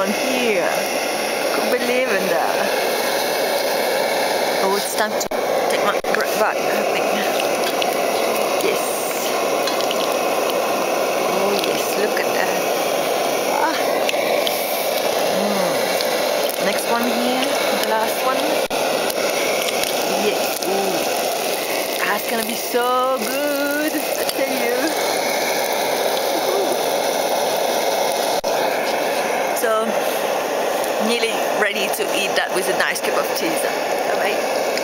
one here. Couldn't believe in that. Oh, it's time to take my breath back, I think. Yes. Oh yes, look at that. Ah. Next one here, the last one. Yes. Ooh. That's gonna be so good, I tell you. So, nearly ready to eat that with a nice cup of tea. So, bye-bye.